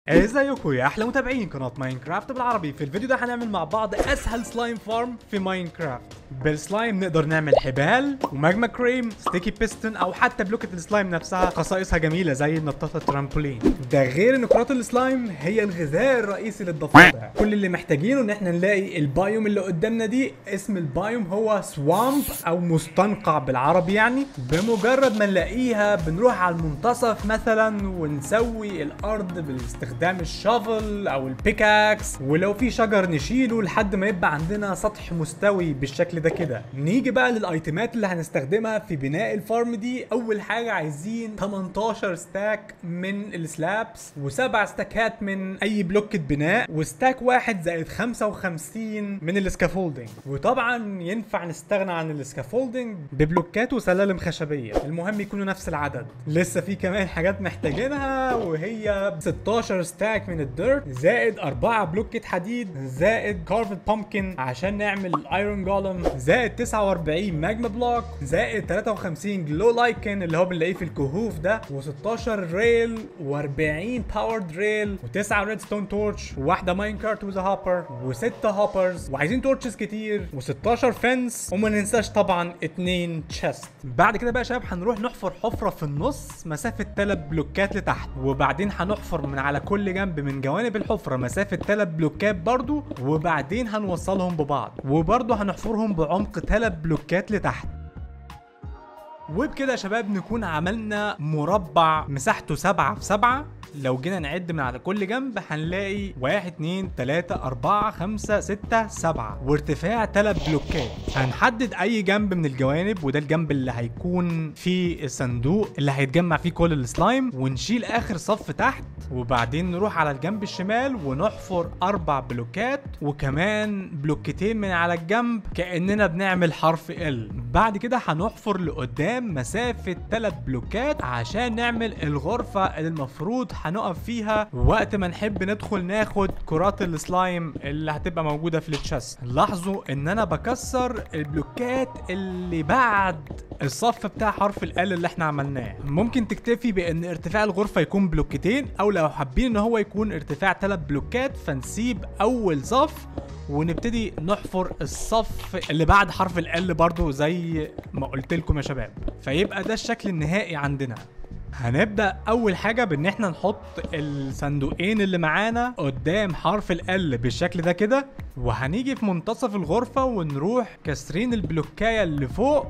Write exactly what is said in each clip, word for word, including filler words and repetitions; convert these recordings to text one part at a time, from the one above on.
ازيكم يا احلى متابعين قناه ماينكرافت بالعربي. في الفيديو ده هنعمل مع بعض اسهل سلايم فارم في ماينكرافت. بالسلايم نقدر نعمل حبال وماجما كريم، ستيكي بيستون، او حتى بلوكة السلايم نفسها خصائصها جميله زي النطاطه الترامبولين. ده غير ان كرات السلايم هي الغذاء الرئيسي للضفادع. كل اللي محتاجينه ان احنا نلاقي البايوم اللي قدامنا دي. اسم البايوم هو سوامب او مستنقع بالعربي يعني. بمجرد ما نلاقيها بنروح على المنتصف مثلا ونسوي الارض باستخدام الشافل او البيكاكس، ولو في شجر نشيله لحد ما يبقى عندنا سطح مستوي بالشكل ده كده. نيجي بقى للايتمات اللي هنستخدمها في بناء الفارم دي. اول حاجه عايزين تمنتاشر ستاك من السلابس، وسبع ستاكات من اي بلوكة بناء، وستاك واحد زائد خمسة وخمسين من السكافولدنج. وطبعا ينفع نستغنى عن السكافولدنج ببلوكات وسلالم خشبيه، المهم يكونوا نفس العدد. لسه في كمان حاجات محتاجينها، وهي ستاشر ستاك من الديرت، زائد أربعة بلوكة حديد، زائد كارفد بامكن عشان نعمل الايرون جولم، زائد تسعة وأربعين ماجما بلوك، زائد تلاتة وخمسين جلو لايكن اللي هو بنلاقيه في الكهوف ده، وستاشر ريل، وأربعين باورد ريل، وتسعة ريدستون تورش، وواحده ماين كارت وذ هوبر، وستة هوبرز، وعايزين تورتشز كتير، وستاشر فنس، وما ننساش طبعا اتنين تشست. بعد كده بقى يا شباب هنروح نحفر حفره في النص مسافه ثلاث بلوكات لتحت، وبعدين هنحفر من على كل جنب من جوانب الحفره مسافه ثلاث بلوكات برضو، وبعدين هنوصلهم ببعض، وبرضو هنحفرهم بعمق ثلاث بلوكات لتحت. وبكده يا شباب نكون عملنا مربع مساحته سبعة في سبعة. لو جينا نعد من على كل جنب هنلاقي واحد اتنين تلاتة أربعة خمسة ستة سبعة، وارتفاع تلات بلوكات. هنحدد أي جنب من الجوانب، وده الجنب اللي هيكون فيه الصندوق اللي هيتجمع فيه كل السلايم، ونشيل آخر صف تحت، وبعدين نروح على الجنب الشمال ونحفر أربع بلوكات، وكمان بلوكتين من على الجنب كأننا بنعمل حرف ال. بعد كده هنحفر لقدام مسافة تلات بلوكات عشان نعمل الغرفة اللي المفروض هنقف فيها وقت ما نحب ندخل ناخد كرات السلايم اللي هتبقى موجودة في التشست. لاحظوا ان انا بكسر البلوكات اللي بعد الصف بتاع حرف ال اللي احنا عملناه. ممكن تكتفي بان ارتفاع الغرفة يكون بلوكتين، او لو حابين ان هو يكون ارتفاع ثلاث بلوكات فنسيب اول صف ونبتدي نحفر الصف اللي بعد حرف ال برضو زي ما قلت لكم يا شباب. فيبقى ده الشكل النهائي عندنا. هنبدأ أول حاجة بإن احنا نحط الصندوقين اللي معانا قدام حرف ال بالشكل ده كده، وهنيجي في منتصف الغرفة ونروح كسرين البلوكاية اللي فوق،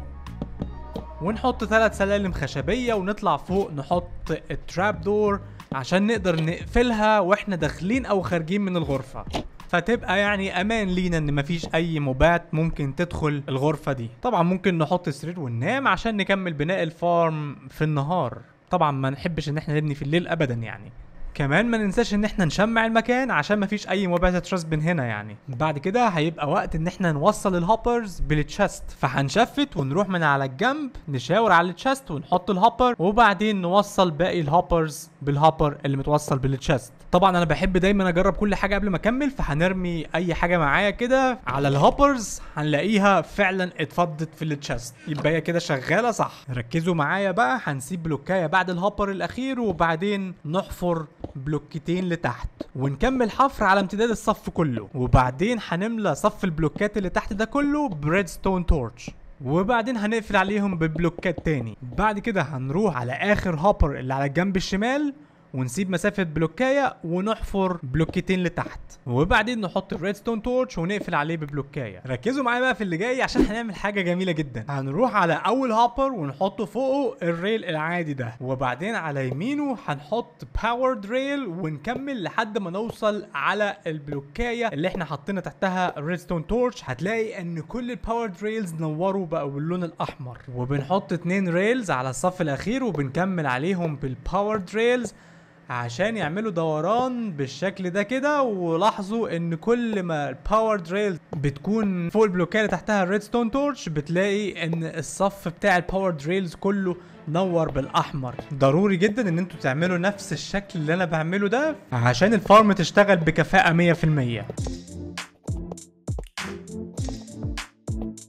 ونحط ثلاث سلالم خشبية، ونطلع فوق نحط التراب دور عشان نقدر نقفلها واحنا داخلين أو خارجين من الغرفة، فتبقى يعني امان لينا ان مفيش اي موبات ممكن تدخل الغرفة دي. طبعا ممكن نحط سرير وننام عشان نكمل بناء الفارم في النهار. طبعا ما نحبش ان احنا نبني في الليل ابدا يعني. كمان ما ننساش ان احنا نشمع المكان عشان مفيش اي موبات ترسبن هنا يعني. بعد كده هيبقى وقت ان احنا نوصل الهوبرز بالتشست، فهنشفت ونروح من على الجنب نشاور على التشست ونحط الهوبر، وبعدين نوصل باقي الهوبرز بالهوبر اللي متوصل بالتشست. طبعا انا بحب دايما اجرب كل حاجه قبل ما اكمل، فهنرمي اي حاجه معايا كده على الهوبرز هنلاقيها فعلا اتفضت في التشست، يبقى هي كده شغاله صح. ركزوا معايا بقى، هنسيب بلوكايه بعد الهوبر الاخير، وبعدين نحفر بلوكتين لتحت ونكمل حفر على امتداد الصف كله، وبعدين هنملى صف البلوكات اللي تحت ده كله بريدستون تورش، وبعدين هنقفل عليهم ببلوكات تاني. بعد كده هنروح على اخر هوبر اللي على الجنب الشمال ونسيب مسافة بلوكاية ونحفر بلوكتين لتحت، وبعدين نحط الريدستون تورش ونقفل عليه ببلوكاية. ركزوا معايا بقى في اللي جاي عشان هنعمل حاجة جميلة جدا. هنروح على اول هوبر ونحط فوقه الريل العادي ده، وبعدين على يمينه هنحط باورد ريل، ونكمل لحد ما نوصل على البلوكاية اللي احنا حطينا تحتها الريدستون تورش. هتلاقي ان كل الباورد ريلز نوروا بقوا باللون الاحمر، وبنحط اتنين ريلز على الصف الاخير وبنكمل عليهم بالباورد ريلز عشان يعملوا دوران بالشكل ده كده. ولاحظوا ان كل ما الباور ريل بتكون فوق البلوكات تحتها الريدستون تورش بتلاقي ان الصف بتاع الباور ريلز كله نور بالاحمر. ضروري جدا ان انتوا تعملوا نفس الشكل اللي انا بعمله ده عشان الفارم تشتغل بكفاءة مية في المية.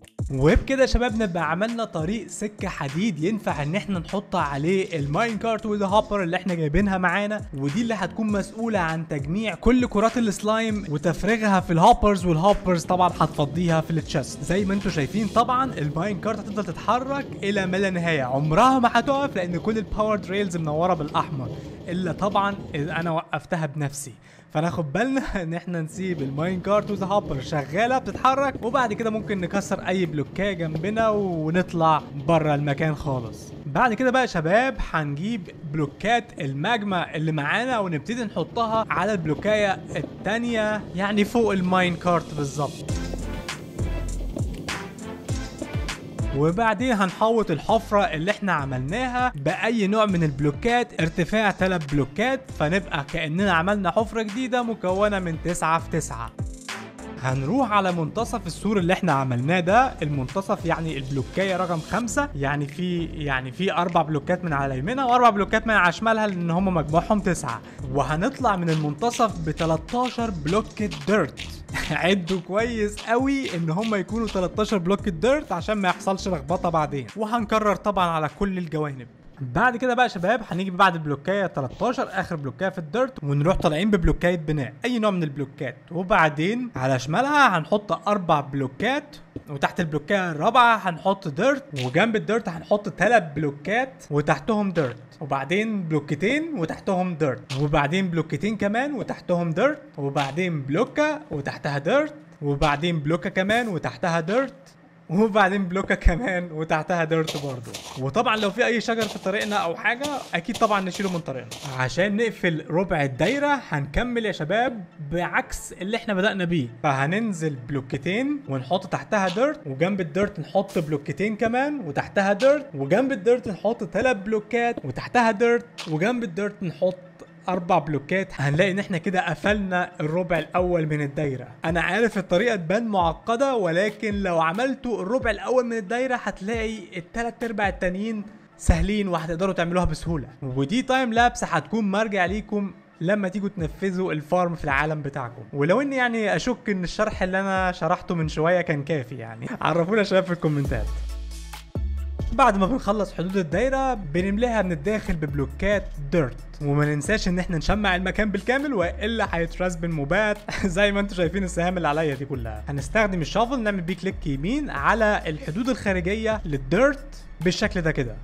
وبكده يا شباب نبقى عملنا طريق سكه حديد ينفع ان احنا نحط عليه الماين كارت والهوبر اللي احنا جايبينها معانا، ودي اللي هتكون مسؤوله عن تجميع كل كرات السلايم وتفريغها في الهوبرز، والهوبرز طبعا هتفضيها في التشست. زي ما انتم شايفين طبعا الماين كارت هتفضل تتحرك الى ما لا نهايه، عمرها ما هتقف لان كل الباور تريلز منوره بالاحمر، الا طبعا اذا انا وقفتها بنفسي. فناخد بالنا ان احنا نسيب الماين كارت والهوبر شغاله بتتحرك، وبعد كده ممكن نكسر اي بلوكايه جنبنا ونطلع بره المكان خالص. بعد كده بقى يا شباب هنجيب بلوكات الماجما اللي معانا ونبتدي نحطها على البلوكايه الثانيه، يعني فوق الماين كارت بالظبط. وبعدين هنحوط الحفرة اللي احنا عملناها بأي نوع من البلوكات ارتفاع ثلاث بلوكات، فنبقى كأننا عملنا حفرة جديدة مكونة من تسعة في تسعة. هنروح على منتصف السور اللي احنا عملناه ده، المنتصف يعني البلوكايه رقم خمسة، يعني في يعني في اربع بلوكات من على يمينها واربع بلوكات من على شمالها لان هم مجموعهم تسعة، وهنطلع من المنتصف ب تلتاشر بلوك ديرت. عدوا كويس قوي ان هم يكونوا تلتاشر بلوك ديرت عشان ما يحصلش لخبطه بعدين، وهنكرر طبعا على كل الجوانب. بعد كده بقى يا شباب هنيجي بعد البلوكايه تلتاشر اخر بلوكايه في الديرت، ونروح طالعين ببلوكايه بناء اي نوع من البلوكات، وبعدين على شمالها هنحط اربع بلوكات، وتحت البلوكايه الرابعه هنحط ديرت، وجنب الديرت هنحط ثلاث بلوكات وتحتهم ديرت، وبعدين بلوكتين وتحتهم ديرت، وبعدين بلوكتين كمان وتحتهم ديرت، وبعدين بلوكه وتحتها ديرت، وبعدين بلوكه كمان وتحتها ديرت، وبعدين بلوكه كمان وتحتها ديرت برضه. وطبعا لو في اي شجر في طريقنا او حاجه اكيد طبعا نشيله من طريقنا. عشان نقفل ربع الدايره هنكمل يا شباب بعكس اللي احنا بدأنا بيه، فهننزل بلوكتين ونحط تحتها ديرت، وجنب الديرت نحط بلوكتين كمان وتحتها ديرت، وجنب الديرت نحط ثلاث بلوكات وتحتها ديرت، وجنب الديرت نحط اربع بلوكات. هنلاقي ان احنا كده قفلنا الربع الاول من الدايره. انا عارف الطريقه تبان معقده، ولكن لو عملتوا الربع الاول من الدايره هتلاقي الثلاث ارباع التانيين سهلين وهتقدروا تعملوها بسهوله. ودي تايم لابس هتكون مرجع ليكم لما تيجوا تنفذوا الفارم في العالم بتاعكم. ولو اني يعني اشك ان الشرح اللي انا شرحته من شويه كان كافي، يعني عرفونا يا شباب في الكومنتات. بعد ما بنخلص حدود الدايره بنملاها من الداخل ببلوكات ديرت، وما ننساش ان احنا نشمع المكان بالكامل والا هيترسبن موبات زي ما انتم شايفين السهام اللي عليا دي كلها. هنستخدم الشافل نعمل بيه كليك يمين على الحدود الخارجيه للديرت بالشكل ده كده.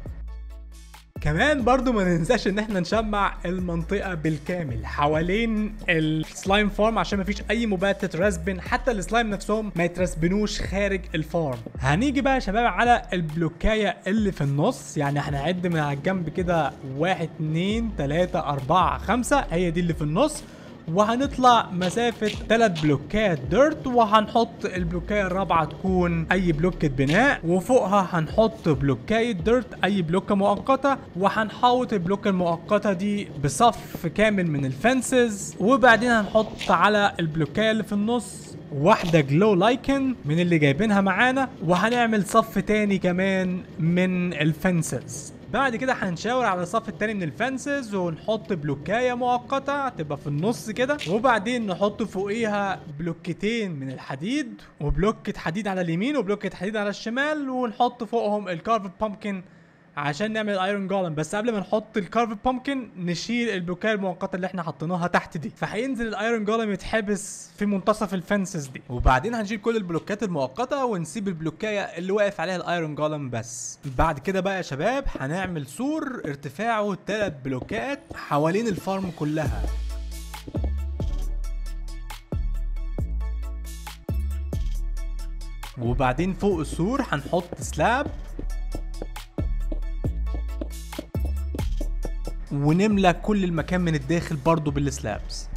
كمان برضو ما ننساش ان احنا نشمع المنطقة بالكامل حوالين السلايم فارم عشان ما فيش اي موبات تترسبن، حتى السلايم نفسهم ما يترسبنوش خارج الفارم. هنيجي بقى يا شباب على البلوكاية اللي في النص، يعني هنعد من على الجنب كده واحد اتنين تلاتة اربعة خمسة، هي دي اللي في النص، وهنطلع مسافة ثلاث بلوكات ديرت، وهنحط البلوكاية الرابعة تكون أي بلوكة بناء، وفوقها هنحط بلوكاية ديرت أي بلوكة مؤقتة، وهنحوط البلوكة المؤقتة دي بصف كامل من الفنسز، وبعدين هنحط على البلوكاية اللي في النص واحدة جلو لايكن من اللي جايبينها معانا، وهنعمل صف تاني كمان من الفنسز. بعد كده هنشاور على الصف التاني من الفنسز ونحط بلوكايه مؤقته تبقى في النص كده، وبعدين نحط فوقيها بلوكتين من الحديد وبلوكة حديد على اليمين وبلوكة حديد على الشمال، ونحط فوقهم الكارفد بامكن عشان نعمل ايرون جولم. بس قبل ما نحط الكارفد بامكن نشيل البلوكايه المؤقته اللي احنا حطيناها تحت دي، فهينزل الايرون جولم يتحبس في منتصف الفنسز دي. وبعدين هنشيل كل البلوكات المؤقته ونسيب البلوكايه اللي واقف عليها الايرون جولم بس. بعد كده بقى يا شباب هنعمل سور ارتفاعه ثلاث بلوكات حوالين الفارم كلها. وبعدين فوق السور هنحط سلاب ونملى كل المكان من الداخل برضو بالسلابس.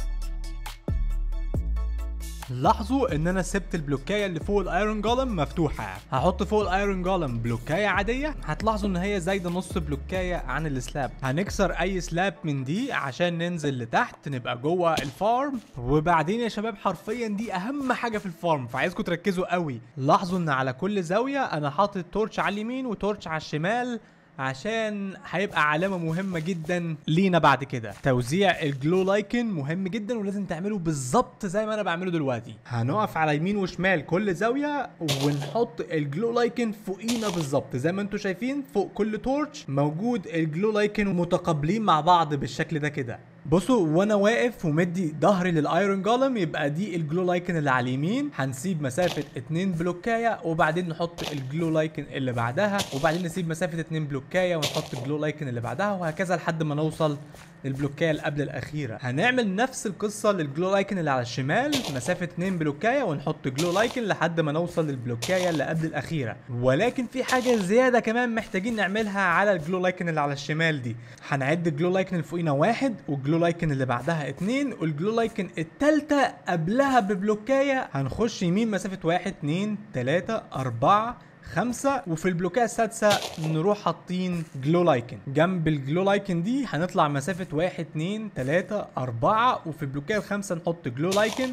لاحظوا ان انا سبت البلوكايه اللي فوق الايرون جولم مفتوحه، هحط فوق الايرون جولم بلوكايه عاديه، هتلاحظوا ان هي زايده نص بلوكايه عن السلاب. هنكسر اي سلاب من دي عشان ننزل لتحت نبقى جوه الفارم. وبعدين يا شباب حرفيا دي اهم حاجه في الفارم، فعايزكم تركزوا قوي. لاحظوا ان على كل زاويه انا حاطط تورش على اليمين وتورش على الشمال عشان هيبقى علامه مهمه جدا لينا بعد كده. توزيع الجلو لايكن مهم جدا ولازم تعمله بالظبط زي ما انا بعمله دلوقتي. هنقف على يمين وشمال كل زاويه ونحط الجلو لايكن فوقينا بالظبط زي ما انتم شايفين. فوق كل تورش موجود الجلو لايكن متقابلين مع بعض بالشكل ده كده. بصوا وانا واقف ومدي ظهري للايرون جولم يبقى دي الجلو لايكن اللي على اليمين. هنسيب مسافه اتنين بلوكايه وبعدين نحط الجلو لايكن اللي بعدها، وبعدين نسيب مسافه اتنين بلوكايه ونحط الجلو لايكن اللي بعدها، وهكذا لحد ما نوصل للبلوكايه اللي قبل الاخيره. هنعمل نفس القصه للجلو لايكن اللي على الشمال، مسافه اتنين بلوكايه ونحط جلو لايكن لحد ما نوصل للبلوكايه اللي قبل الاخيره. ولكن في حاجه زياده كمان محتاجين نعملها على الجلو لايكن اللي على الشمال دي. هنعد الجلو لايكن اللي فوقينا واحد، والجلو لايكن اللي بعدها اتنين، والجلو لايكن التالتة قبلها ببلوكايه هنخش يمين مسافه واحد اتنين تلاته اربعه خمسة، وفي البلوكايه السادسة نروح حاطين جلو لايكن. جنب الجلو لايكن دي هنطلع مسافة واحد اتنين تلاتة اربعة، وفي البلوكايه الخامسة نحط جلو لايكن،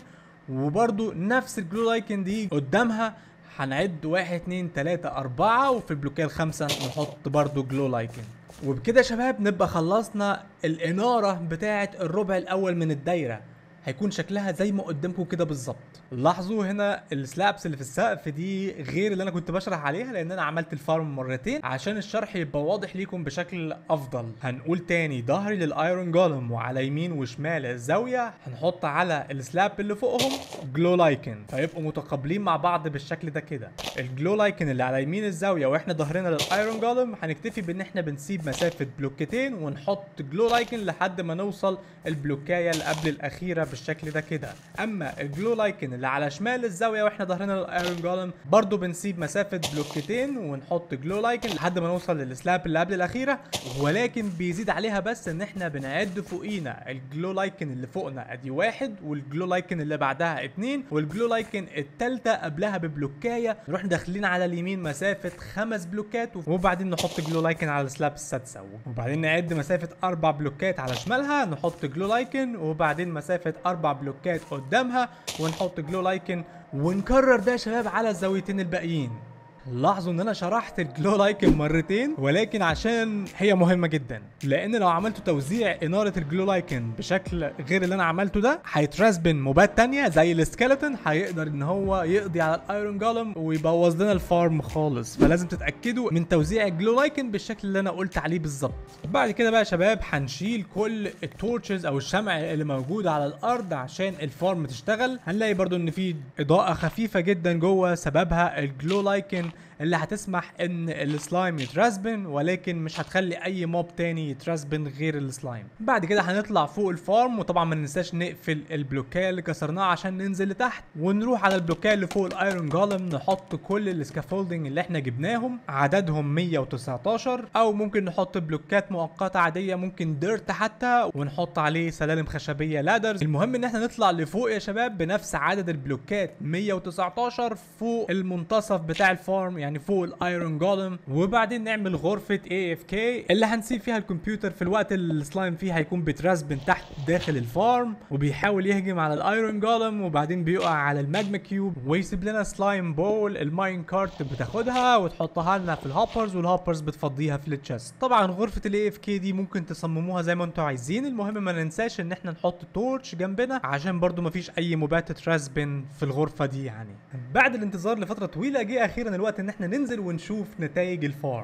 وبرضو نفس الجلو لايكن دي قدامها هنعد واحد اتنين تلاتة اربعة، وفي البلوكايه الخامسة نحط برضو جلو لايكن. وبكده يا شباب نبقى خلصنا الإنارة بتاعة الربع الأول من الدايرة. هيكون شكلها زي ما قدامكم كده بالظبط. لاحظوا هنا السلابس اللي في السقف دي غير اللي انا كنت بشرح عليها، لان انا عملت الفارم مرتين عشان الشرح يبقى واضح ليكم بشكل افضل. هنقول تاني، ظهري للايرون جولم وعلى يمين وشمال الزاويه هنحط على السلاب اللي فوقهم جلو لايكن، فيبقوا متقابلين مع بعض بالشكل ده كده. الجلو لايكن اللي على يمين الزاويه واحنا ظهرنا للايرون جولم هنكتفي بان احنا بنسيب مسافه بلوكتين ونحط جلو لايكن لحد ما نوصل البلوكايه اللي قبل الاخيره بالشكل ده كده. اما الجلو لايكن اللي على شمال الزاويه واحنا ظهرنا للايرون جولم برضو بنسيب مسافه بلوكتين ونحط جلو لايكن لحد ما نوصل للسلاب اللي قبل الاخيره، ولكن بيزيد عليها بس ان احنا بنعد فوقينا الجلو لايكن اللي فوقنا ادي واحد، والجلو لايكن اللي بعدها اتنين، والجلو لايكن التالتة قبلها ببلوكايه نروح داخلين على اليمين مسافه خمس بلوكات، وبعدين نحط جلو لايكن على السلاب السادسه، وبعدين نعد مسافه اربع بلوكات على شمالها نحط جلو لايكن، وبعدين مسافه اربع بلوكات قدامها ونحط جلو لايكن، ونكرر ده يا شباب على الزاويتين الباقيين. لاحظوا ان انا شرحت الجلو لايكن مرتين، ولكن عشان هي مهمه جدا، لان لو عملتوا توزيع اناره الجلو لايكن بشكل غير اللي انا عملته ده هيترسبن موبات تانية زي السكيلتون، هيقدر ان هو يقضي على الايرون جولم ويبوظ لنا الفارم خالص. فلازم تتاكدوا من توزيع الجلو لايكن بالشكل اللي انا قلت عليه بالظبط. بعد كده بقى يا شباب هنشيل كل التورتشز او الشمع اللي موجوده على الارض عشان الفارم تشتغل. هنلاقي برضو ان في اضاءه خفيفه جدا جوه، سببها الجلو لايكن اللي هتسمح ان السلايم يترسبن، ولكن مش هتخلي اي موب تاني يترسبن غير السلايم. بعد كده هنطلع فوق الفارم، وطبعا ما ننساش نقفل البلوكايه اللي كسرناها عشان ننزل لتحت، ونروح على البلوكايه اللي فوق الايرون جولم نحط كل السكافولدنج اللي احنا جبناهم، عددهم مية وتسعتاشر، او ممكن نحط بلوكات مؤقته عاديه، ممكن ديرت حتى، ونحط عليه سلالم خشبيه لادرز. المهم ان احنا نطلع لفوق يا شباب بنفس عدد البلوكات مية وتسعتاشر فوق المنتصف بتاع الفارم، يعني فوق الايرون جولم، وبعدين نعمل غرفه اي اف كي اللي هنسيب فيها الكمبيوتر في الوقت اللي السلايم فيه هيكون بيترسبن تحت داخل الفارم وبيحاول يهجم على الايرون جولم، وبعدين بيقع على الماجما كيوب ويسيب لنا سلايم بول. الماين كارت بتاخدها وتحطها لنا في الهوبرز، والهوبرز بتفضيها في التشست. طبعا غرفه الاي اف كي دي ممكن تصمموها زي ما انتم عايزين، المهم ما ننساش ان احنا نحط تورش جنبنا عشان برضو ما فيش اي موبات تترسبن في الغرفه دي. يعني بعد الانتظار لفتره طويله جه اخيرا الوقت ان احنا ننزل ونشوف نتائج الفارم.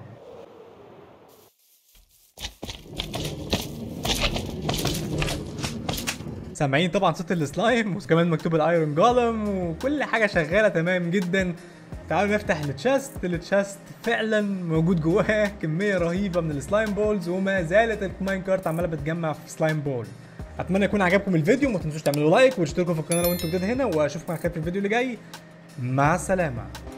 سامعين طبعا صوت السلايم، وكمان مكتوب الايرون جولم، وكل حاجه شغاله تمام جدا. تعالوا نفتح التشست. التشست فعلا موجود جواها كميه رهيبه من السلايم بولز، وما زالت الماين كارت عماله بتجمع في سلايم بول. اتمنى يكون عجبكم الفيديو، ما تنسوش تعملوا لايك وتشتركوا في القناه لو انتم جداد هنا، واشوفكم على خير في الفيديو اللي جاي. مع السلامه.